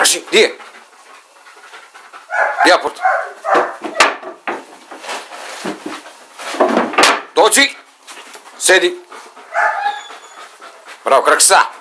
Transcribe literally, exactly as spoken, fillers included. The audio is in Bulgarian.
Kaži, gdje je? Gdje je aport? Dođi! Sedi! Bravo, kraksa!